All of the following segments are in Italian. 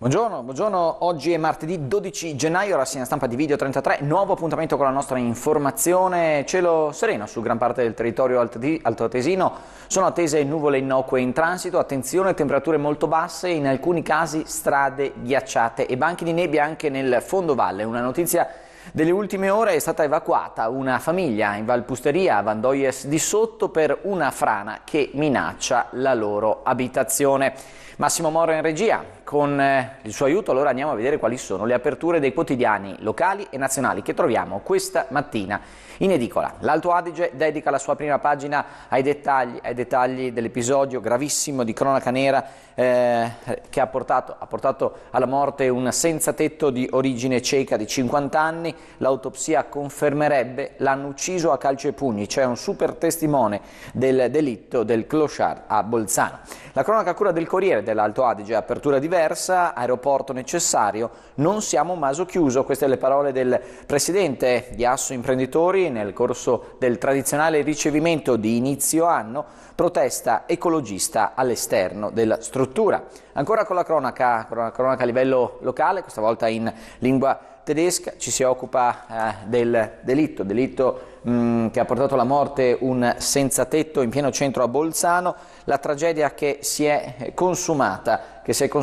Buongiorno, buongiorno, oggi è martedì 12 gennaio, rassegna stampa di Video 33, nuovo appuntamento con la nostra informazione. Cielo sereno su gran parte del territorio altoatesino, sono attese nuvole innocue in transito, attenzione, temperature molto basse, in alcuni casi strade ghiacciate e banchi di nebbia anche nel fondovalle. Una notizia delle ultime ore: è stata evacuata una famiglia in Valpusteria, a Vandoies di Sotto, per una frana che minaccia la loro abitazione. Massimo Moro in regia, con il suo aiuto allora andiamo a vedere quali sono le aperture dei quotidiani locali e nazionali che troviamo questa mattina in edicola. L'Alto Adige dedica la sua prima pagina ai dettagli dell'episodio gravissimo di cronaca nera che ha portato alla morte un senza tetto di origine ceca di 50 anni. L'autopsia confermerebbe l'hanno ucciso a calci e pugni. C'è un super testimone del delitto del clochard a Bolzano. La cronaca a cura del Corriere dell'Alto Adige, apertura diversa, aeroporto necessario, non siamo un maso chiuso. Queste le parole del presidente di Asso Imprenditori nel corso del tradizionale ricevimento di inizio anno, protesta ecologista all'esterno della struttura. Ancora con la cronaca a livello locale, questa volta in lingua tedesca, ci si occupa del delitto che ha portato alla morte un senza tetto in pieno centro a Bolzano, la tragedia che si è consumata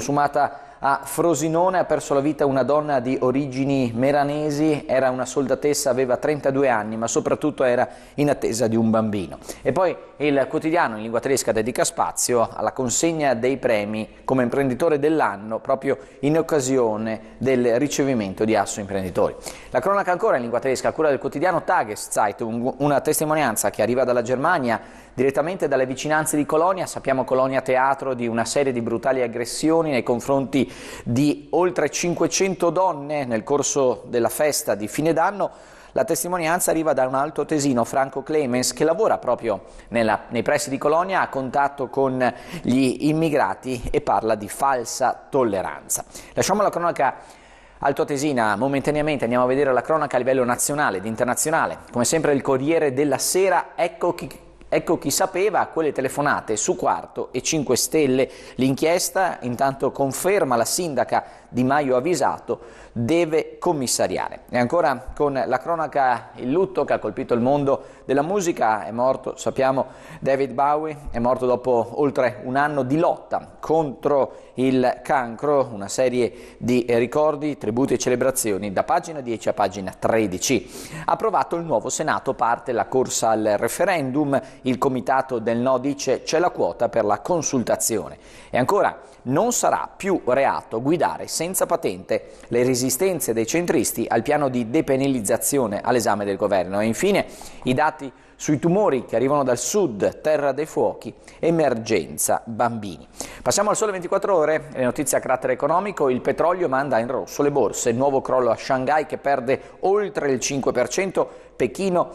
a Frosinone. Ha perso la vita una donna di origini meranesi, era una soldatessa, aveva 32 anni, ma soprattutto era in attesa di un bambino. E poi il quotidiano in lingua tedesca dedica spazio alla consegna dei premi come imprenditore dell'anno, proprio in occasione del ricevimento di Asso Imprenditori. La cronaca ancora in lingua tedesca a cura del quotidiano Tageszeitung, una testimonianza che arriva dalla Germania, direttamente dalle vicinanze di Colonia. Sappiamo Colonia teatro di una serie di brutali aggressioni nei confronti di oltre 500 donne nel corso della festa di fine d'anno. La testimonianza arriva da un altoatesino, Franco Clemens, che lavora proprio nei pressi di Colonia, a contatto con gli immigrati e parla di falsa tolleranza. Lasciamo la cronaca altoatesina momentaneamente, andiamo a vedere la cronaca a livello nazionale ed internazionale. Come sempre il Corriere della Sera, ecco chi sapeva, quelle telefonate su Quarto e 5 Stelle. L'inchiesta intanto conferma la sindaca Di Maio avvisato, deve commissariare. E ancora con la cronaca, il lutto che ha colpito il mondo della musica. È morto, sappiamo, David Bowie, è morto dopo oltre un anno di lotta contro il cancro. Una serie di ricordi, tributi e celebrazioni da pagina 10 a pagina 13. Approvato il nuovo Senato, parte la corsa al referendum. Il comitato del no dice c'è la quota per la consultazione. E ancora, non sarà più reato guidare senza patente. Le resistenze dei centristi al piano di depenalizzazione all'esame del governo. E infine i dati sui tumori che arrivano dal sud, terra dei fuochi, emergenza bambini. Passiamo al Sole 24 Ore, le notizie a carattere economico. Il petrolio manda in rosso le borse, nuovo crollo a Shanghai che perde oltre il 5%, Pechino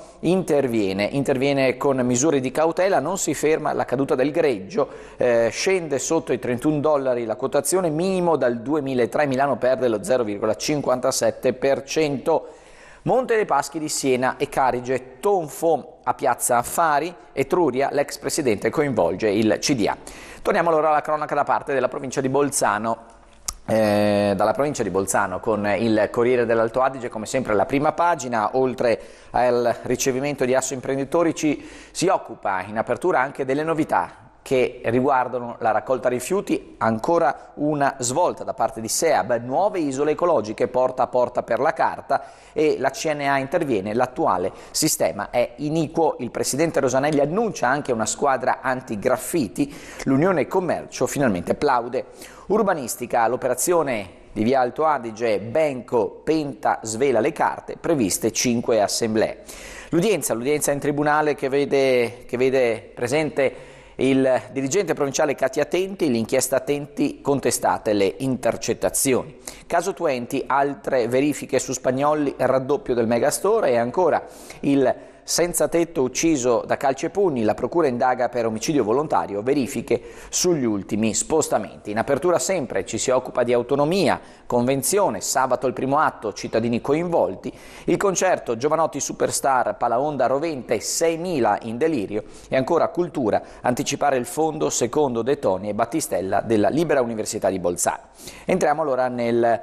interviene con misure di cautela, non si ferma la caduta del greggio, scende sotto i $31 la quotazione, minimo dal 2003, Milano perde lo 0,57%. Monte dei Paschi di Siena e Carige, tonfo a Piazza Affari, Etruria, l'ex presidente coinvolge il CDA. Torniamo allora alla cronaca da parte della provincia di Bolzano. Dalla provincia di Bolzano con il Corriere dell'Alto Adige, come sempre la prima pagina. Oltre al ricevimento di Asso Imprenditori si occupa in apertura anche delle novità che riguardano la raccolta rifiuti. Ancora una svolta da parte di SEAB, nuove isole ecologiche porta a porta per la carta, e la CNA interviene, l'attuale sistema è iniquo. Il presidente Rosanelli annuncia anche una squadra anti-graffiti, l'Unione Commercio finalmente plaude. Urbanistica, l'operazione di Via Alto Adige, Benco, Penta svela le carte, previste 5 assemblee. L'udienza in tribunale che vede presente il dirigente provinciale Katia Attenti, l'inchiesta Attenti, contestate le intercettazioni. Caso Tuenti, altre verifiche su Spagnolli, raddoppio del megastore. E ancora il senza tetto ucciso da calci e pugni, la procura indaga per omicidio volontario, verifiche sugli ultimi spostamenti. In apertura sempre ci si occupa di autonomia, convenzione, sabato il primo atto, cittadini coinvolti, il concerto Giovanotti Superstar, Palaonda rovente, 6.000 in delirio e ancora cultura, anticipare il fondo secondo De Toni e Battistella della Libera Università di Bolzano. Entriamo allora nel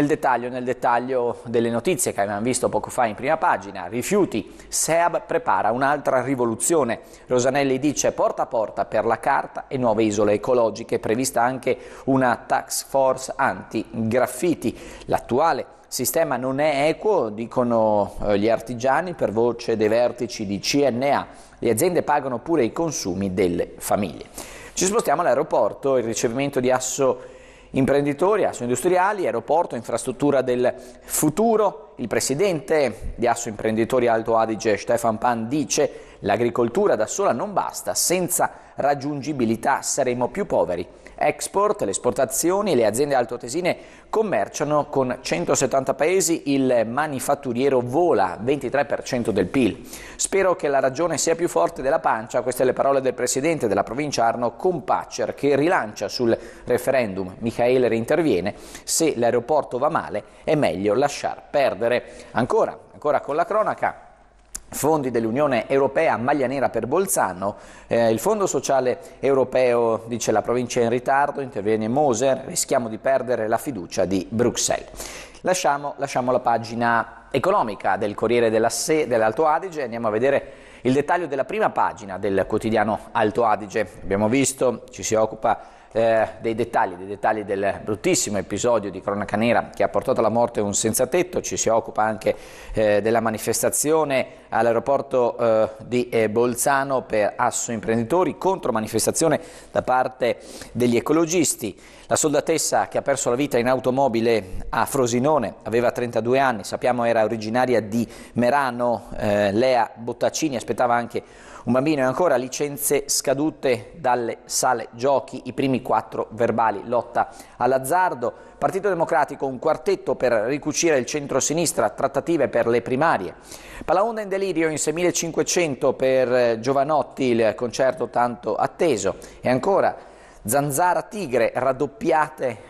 dettaglio delle notizie che avevamo visto poco fa in prima pagina. Rifiuti, SEAB prepara un'altra rivoluzione. Rosanelli dice porta a porta per la carta e nuove isole ecologiche, prevista anche una task force anti-graffiti. L'attuale sistema non è equo, dicono gli artigiani, per voce dei vertici di CNA. Le aziende pagano pure i consumi delle famiglie. Ci spostiamo all'aeroporto, il ricevimento di asso imprenditori, asso industriali, aeroporto, infrastruttura del futuro. Il presidente di Asso Imprenditori Alto Adige, Stefan Pan, dice l'agricoltura da sola non basta, senza raggiungibilità saremo più poveri. Export, le esportazioni, le aziende altoatesine commerciano con 170 paesi, il manifatturiero vola, 23% del PIL. Spero che la ragione sia più forte della pancia, queste le parole del presidente della provincia Arno Compaccer, che rilancia sul referendum. Michael reinterviene, se l'aeroporto va male è meglio lasciar perdere. Ancora con la cronaca. Fondi dell'Unione Europea, maglia nera per Bolzano, il Fondo Sociale Europeo, dice la provincia è in ritardo, interviene Moser, rischiamo di perdere la fiducia di Bruxelles. Lasciamo la pagina economica del Corriere dell'Alto Adige, andiamo a vedere il dettaglio della prima pagina del quotidiano Alto Adige. Abbiamo visto, ci si occupa dei dettagli del bruttissimo episodio di cronaca nera che ha portato alla morte un senza tetto, ci si occupa anche della manifestazione all'aeroporto di Bolzano per Asso Imprenditori, contromanifestazione da parte degli ecologisti. La soldatessa che ha perso la vita in automobile a Frosinone aveva 32 anni, sappiamo era originaria di Merano, Lea Bottaccini, aspettava anche un bambino. E ancora licenze scadute dalle sale giochi, i primi 4 verbali, lotta all'azzardo. Partito Democratico, un quartetto per ricucire il centro-sinistra, trattative per le primarie. Palaonda in delirio in 6.500 per Giovanotti, il concerto tanto atteso. E ancora Zanzara Tigre, raddoppiate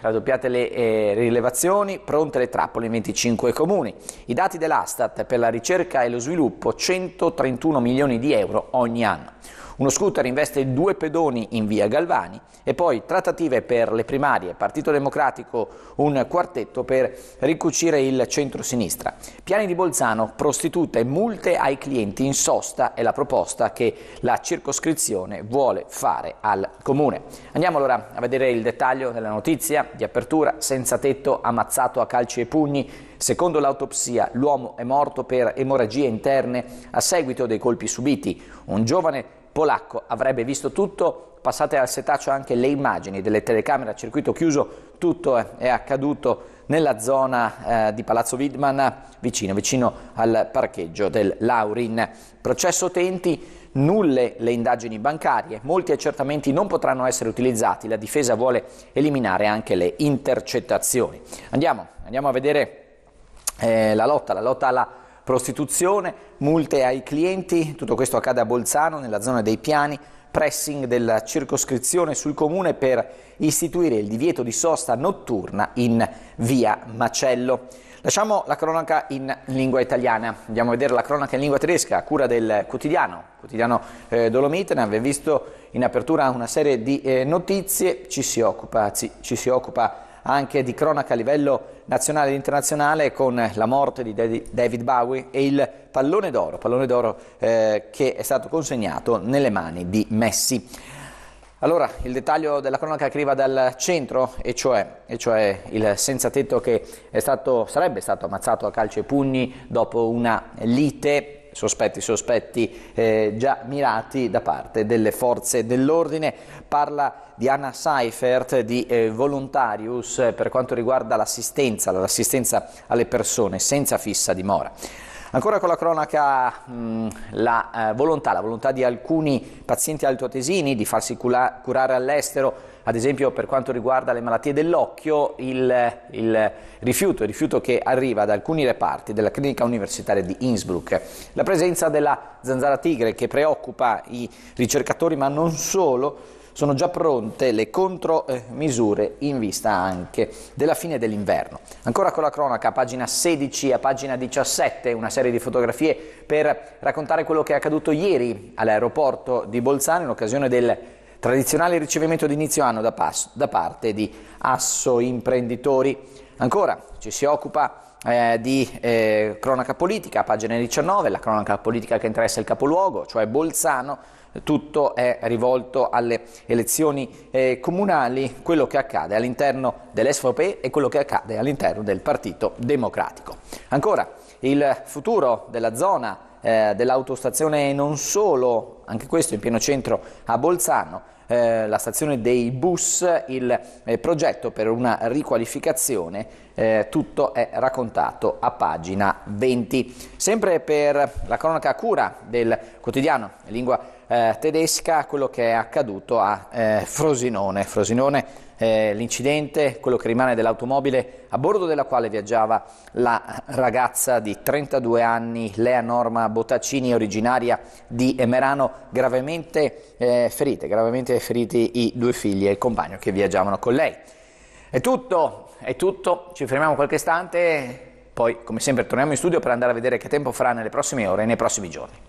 le rilevazioni, pronte le trappole in 25 comuni. I dati dell'Astat per la ricerca e lo sviluppo, 131 milioni di euro ogni anno. Uno scooter investe 2 pedoni in via Galvani e poi trattative per le primarie, Partito Democratico un quartetto per ricucire il centro-sinistra. Piani di Bolzano, prostitute, multe ai clienti in sosta è la proposta che la circoscrizione vuole fare al comune. Andiamo allora a vedere il dettaglio della notizia di apertura. Senza tetto ammazzato a calci e pugni. Secondo l'autopsia l'uomo è morto per emorragie interne a seguito dei colpi subiti. Un giovane polacco avrebbe visto tutto, passate al setaccio anche le immagini delle telecamere a circuito chiuso, tutto è accaduto nella zona di Palazzo Widman, vicino al parcheggio del Laurin. Processo Tenti, nulle le indagini bancarie, molti accertamenti non potranno essere utilizzati, la difesa vuole eliminare anche le intercettazioni. Andiamo a vedere la lotta alla prostituzione, multe ai clienti, tutto questo accade a Bolzano, nella zona dei Piani, pressing della circoscrizione sul comune per istituire il divieto di sosta notturna in via Macello. Lasciamo la cronaca in lingua italiana, andiamo a vedere la cronaca in lingua tedesca a cura del quotidiano Dolomiten. Abbiamo visto in apertura una serie di notizie, ci si occupa anche di cronaca a livello nazionale ed internazionale con la morte di David Bowie e il pallone d'oro che è stato consegnato nelle mani di Messi. Allora, il dettaglio della cronaca che arriva dal centro, e cioè il senza tetto che sarebbe stato ammazzato a calci e pugni dopo una lite. Sospetti già mirati da parte delle forze dell'ordine. Parla di Anna Seifert di Volontarius per quanto riguarda l'assistenza alle persone senza fissa dimora. Ancora con la cronaca, la volontà di alcuni pazienti altoatesini di farsi curare all'estero, ad esempio per quanto riguarda le malattie dell'occhio, il rifiuto che arriva da alcuni reparti della clinica universitaria di Innsbruck. La presenza della zanzara tigre che preoccupa i ricercatori, ma non solo. Sono già pronte le contromisure in vista anche della fine dell'inverno. Ancora con la cronaca, a pagina 16 e a pagina 17, una serie di fotografie per raccontare quello che è accaduto ieri all'aeroporto di Bolzano in occasione del tradizionale ricevimento di inizio anno da parte di Asso Imprenditori. Ancora ci si occupa di cronaca politica, a pagina 19, la cronaca politica che interessa il capoluogo, cioè Bolzano. Tutto è rivolto alle elezioni comunali, quello che accade all'interno dell'SVP e quello che accade all'interno del Partito Democratico. Ancora, il futuro della zona dell'autostazione non solo, anche questo in pieno centro a Bolzano, la stazione dei bus, il progetto per una riqualificazione, tutto è raccontato a pagina 20. Sempre per la cronaca a cura del quotidiano in lingua tedesca, quello che è accaduto a Frosinone. L'incidente, quello che rimane dell'automobile a bordo della quale viaggiava la ragazza di 32 anni, Lea Norma Bottaccini, originaria di Merano, gravemente feriti i due figli e il compagno che viaggiavano con lei. È tutto, ci fermiamo qualche istante, poi come sempre torniamo in studio per andare a vedere che tempo farà nelle prossime ore e nei prossimi giorni.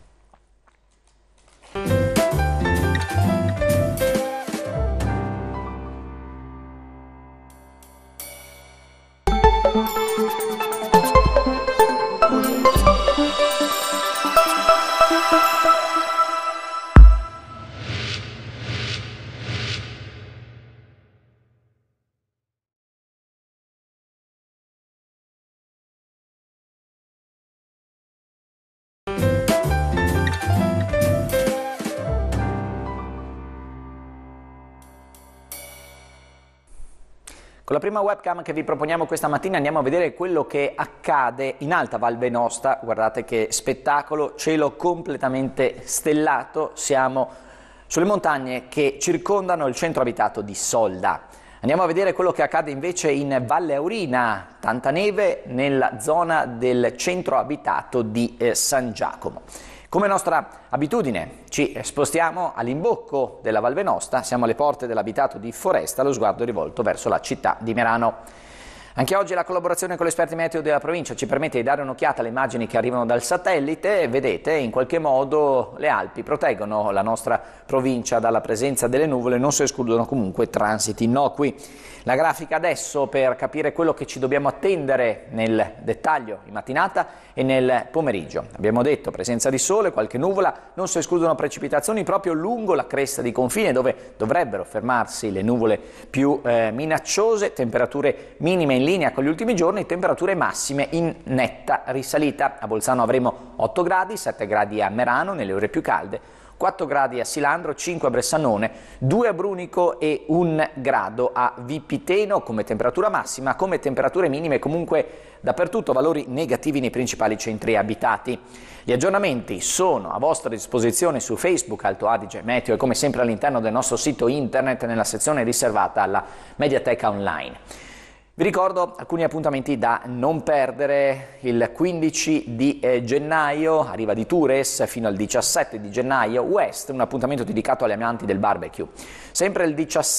Con la prima webcam che vi proponiamo questa mattina andiamo a vedere quello che accade in Alta Val Venosta. Guardate che spettacolo, cielo completamente stellato, siamo sulle montagne che circondano il centro abitato di Solda. Andiamo a vedere quello che accade invece in Valle Aurina, tanta neve nella zona del centro abitato di San Giacomo. Come nostra abitudine ci spostiamo all'imbocco della Val Venosta, siamo alle porte dell'abitato di Foresta, lo sguardo è rivolto verso la città di Merano. Anche oggi la collaborazione con gli esperti meteo della provincia ci permette di dare un'occhiata alle immagini che arrivano dal satellite. Vedete, in qualche modo le Alpi proteggono la nostra provincia dalla presenza delle nuvole, non si escludono comunque transiti innocui. La grafica adesso per capire quello che ci dobbiamo attendere nel dettaglio in mattinata e nel pomeriggio. Abbiamo detto presenza di sole, qualche nuvola, non si escludono precipitazioni proprio lungo la cresta di confine dove dovrebbero fermarsi le nuvole più minacciose, temperature minime in linea con gli ultimi giorni, temperature massime in netta risalita. A Bolzano avremo 8 gradi, 7 gradi a Merano nelle ore più calde, 4 gradi a Silandro, 5 a Bressanone, 2 a Brunico e 1 grado a Vipiteno come temperatura massima, come temperature minime comunque dappertutto valori negativi nei principali centri abitati. Gli aggiornamenti sono a vostra disposizione su Facebook Alto Adige Meteo e come sempre all'interno del nostro sito internet nella sezione riservata alla Mediateca Online. Vi ricordo alcuni appuntamenti da non perdere. Il 15 di gennaio arriva di Tures fino al 17 di gennaio West, un appuntamento dedicato agli amanti del barbecue. Sempre il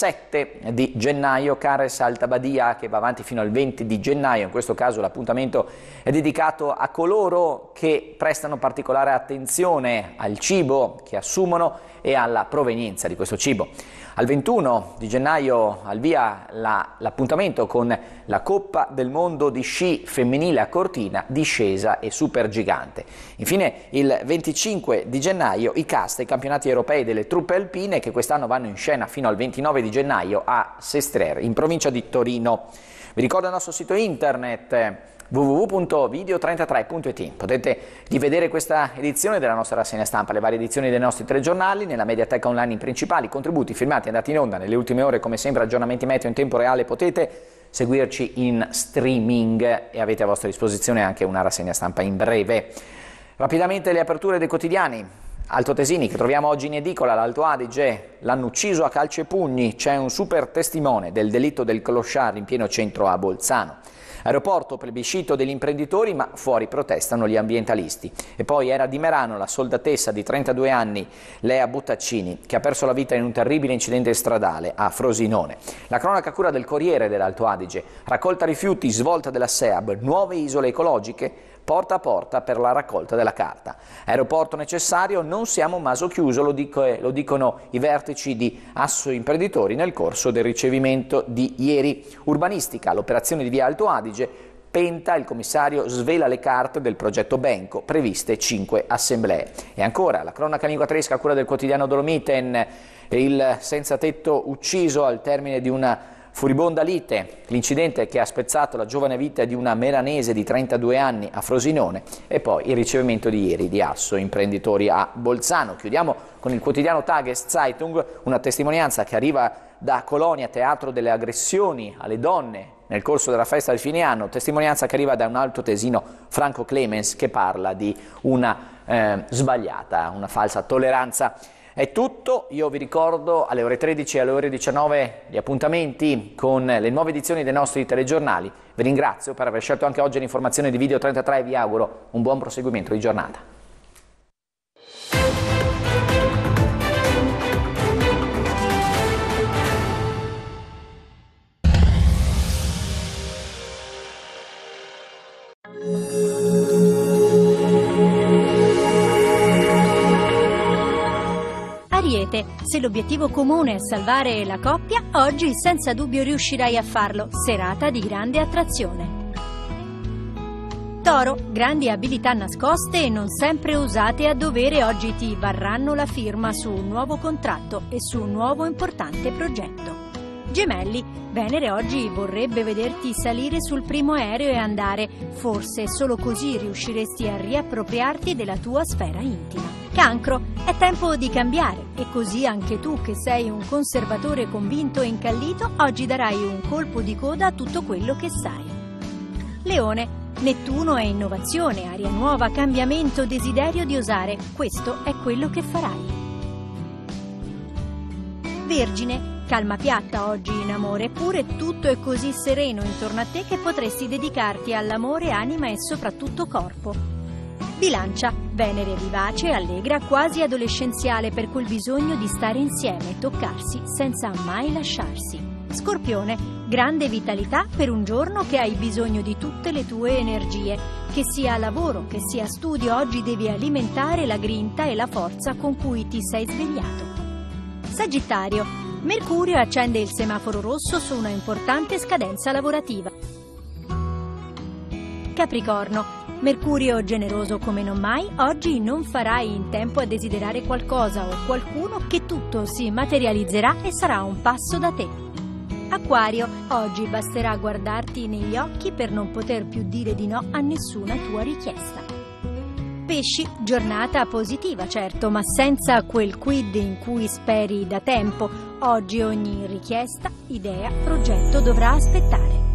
17 di gennaio Cares Alta Badia che va avanti fino al 20 di gennaio, in questo caso l'appuntamento è dedicato a coloro che prestano particolare attenzione al cibo che assumono e alla provenienza di questo cibo. Al 21 di gennaio al via l'appuntamento con la Coppa del Mondo di sci femminile a Cortina, discesa e supergigante. Infine il 25 di gennaio i cast ai campionati europei delle truppe alpine che quest'anno vanno in scena fino al 29 di gennaio a Sestriere, in provincia di Torino. Vi ricordo il nostro sito internet www.video33.it. Potete rivedere questa edizione della nostra rassegna stampa, le varie edizioni dei nostri telegiornali, nella mediateca online in principali, contributi filmati andati in onda nelle ultime ore, come sempre aggiornamenti meteo in tempo reale. Potete seguirci in streaming e avete a vostra disposizione anche una rassegna stampa in breve. Rapidamente le aperture dei quotidiani. Altoatesini che troviamo oggi in edicola, l'Alto Adige, l'hanno ucciso a calci e pugni, c'è un super testimone del delitto del clochard in pieno centro a Bolzano. Aeroporto, plebiscito degli imprenditori, ma fuori protestano gli ambientalisti. E poi era di Merano la soldatessa di 32 anni, Lea Buttaccini, che ha perso la vita in un terribile incidente stradale a Frosinone. La cronaca a cura del Corriere dell'Alto Adige, raccolta rifiuti, svolta della SEAB, nuove isole ecologiche, porta a porta per la raccolta della carta. Aeroporto necessario, non siamo maso chiuso, lo dicono i vertici di Asso Imprenditori nel corso del ricevimento di ieri. Urbanistica, l'operazione di via Alto Adige, Penta, il commissario svela le carte del progetto Benco, previste 5 assemblee. E ancora la cronaca linguatresca a cura del quotidiano Dolomiten, il senza tetto ucciso al termine di una furibonda lite, l'incidente che ha spezzato la giovane vita di una melanese di 32 anni a Frosinone, e poi il ricevimento di ieri di Asso Imprenditori a Bolzano. Chiudiamo con il quotidiano Tageszeitung, una testimonianza che arriva da Colonia, teatro delle aggressioni alle donne nel corso della festa del fine anno, testimonianza che arriva da un altoatesino, Franco Clemens, che parla di una sbagliata, una falsa tolleranza. È tutto, io vi ricordo alle ore 13 e alle ore 19 gli appuntamenti con le nuove edizioni dei nostri telegiornali. Vi ringrazio per aver scelto anche oggi l'informazione di Video 33 e vi auguro un buon proseguimento di giornata. Ariete, se l'obiettivo comune è salvare la coppia, oggi senza dubbio riuscirai a farlo. Serata di grande attrazione. Toro, grandi abilità nascoste e non sempre usate a dovere oggi ti varranno la firma su un nuovo contratto e su un nuovo importante progetto. Gemelli, Venere oggi vorrebbe vederti salire sul primo aereo e andare, forse solo così riusciresti a riappropriarti della tua sfera intima. Cancro, è tempo di cambiare e così anche tu che sei un conservatore convinto e incallito, oggi darai un colpo di coda a tutto quello che sai. Leone, Nettuno è innovazione, aria nuova, cambiamento, desiderio di osare, questo è quello che farai. Vergine, calma piatta oggi in amore, eppure tutto è così sereno intorno a te che potresti dedicarti all'amore anima e soprattutto corpo. Bilancia, Venere vivace, allegra, quasi adolescenziale per quel bisogno di stare insieme e toccarsi senza mai lasciarsi. Scorpione, grande vitalità per un giorno che hai bisogno di tutte le tue energie. Che sia lavoro, che sia studio, oggi devi alimentare la grinta e la forza con cui ti sei svegliato. Sagittario, Mercurio accende il semaforo rosso su una importante scadenza lavorativa. Capricorno, Mercurio generoso come non mai, oggi non farai in tempo a desiderare qualcosa o qualcuno che tutto si materializzerà e sarà un passo da te. Acquario, oggi basterà guardarti negli occhi per non poter più dire di no a nessuna tua richiesta. Pesci, giornata positiva certo, ma senza quel quid in cui speri da tempo. Oggi ogni richiesta, idea, progetto dovrà aspettare.